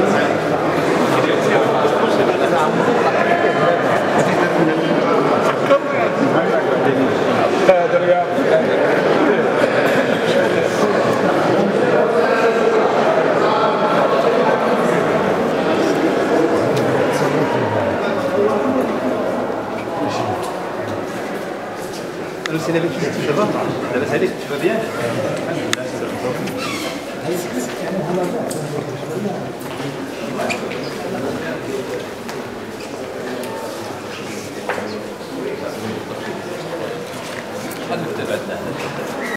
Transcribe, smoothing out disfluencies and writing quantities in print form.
C'est l'habitude, ça va? La vaisselle, tu vas bien?